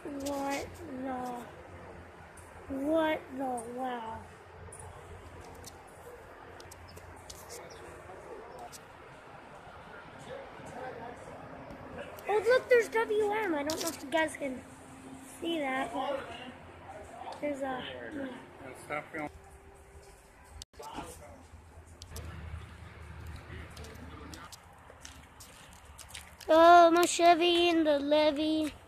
What the wow. Oh look, there's WM. I don't know if you guys can see that, but there's a... Oh, my Chevy and the levee.